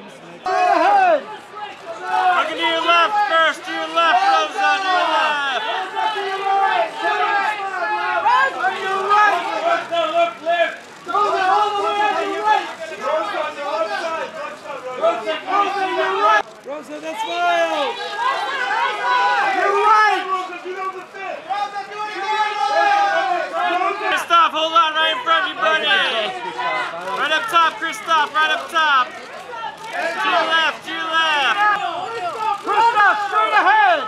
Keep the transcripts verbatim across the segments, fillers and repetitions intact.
ahead! Look to your left first, to your left, Rosa, to your left. Rosa, to your right! Rosa, to your right! Rosa, look left! Rosa, all the way to your right! Rosa, on the left side! Rosa, Rosa, your right! Rosa, that's smile! You're right! Rosa, do it on the fit! Christoph, hold on right in front of you, buddy. Right up top, Christoph, right up top. To your left, to your left. Christoph, straight ahead!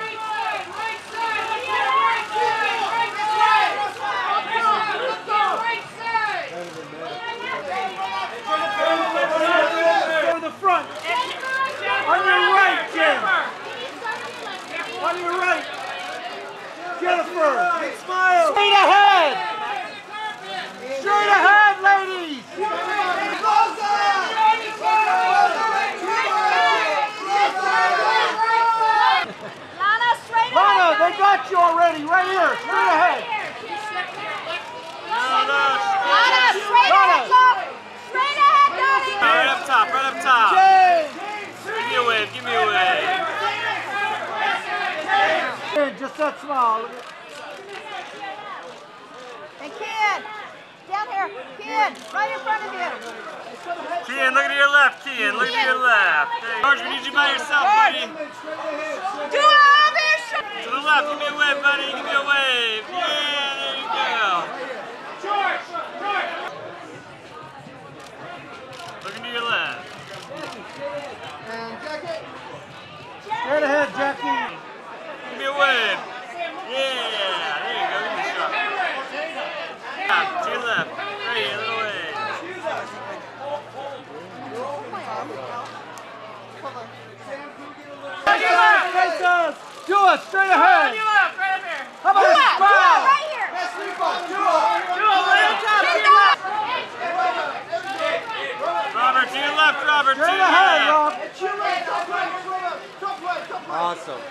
Go to the front. On your right, Jim. On your right. Jennifer, big smile. Straight ahead. Straight ahead, ladies. Lana, straight Lana, ahead. they got you already. Right here. Straight ahead. Lana, straight ahead, Doc. Straight ahead, Daddy. Right up top, right up top. James. Give me a wave, give me a wave. Just that smile. Hey, Keean, down here. Keean, right in front of you. Keean, look to your left, Keean, look to your left. George, we need you by yourself, buddy. Do it over your shoulder. To the left, give me a wave, buddy, give me a wave. Yeah, there you go. George! George! Looking to your left. Straight ahead, Jackie. Give me a wave. Yeah, there you go, give me a shot. Yeah, to your left, right here, a little wave. Face us. Do it, straight ahead. To your left, right up here. How about a Do it, smile? right here. Right up top, to your left. Robert, to your left, Robert, to Straight your ahead, left. Rob. Awesome.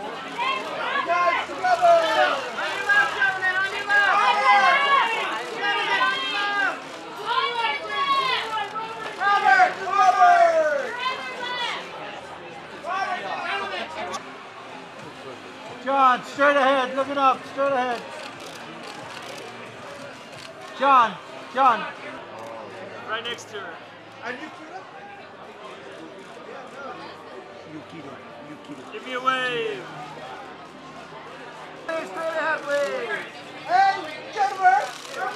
John, straight ahead, looking up, straight ahead. John, John. Right next to her. Yukito, Yukito. Give me a wave. Hey, straight ahead, please. Hey, Jennifer.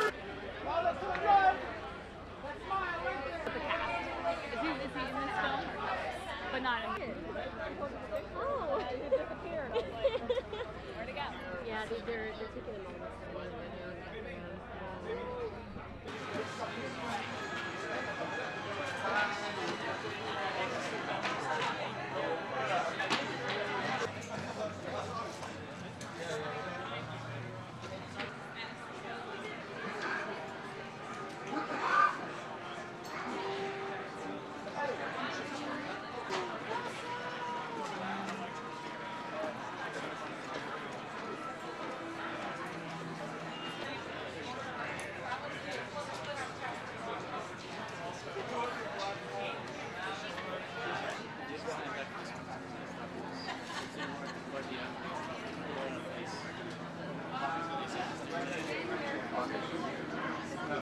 Is he, is he in this film? But not in here. Oh, he disappeared. Where'd it go? Yeah, they're, they're taking a moment.